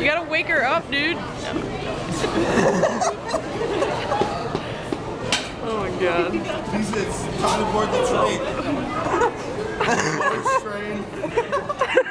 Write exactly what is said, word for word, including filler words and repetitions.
You gotta wake her up, dude. Oh my god. He says, time to board the train. Train.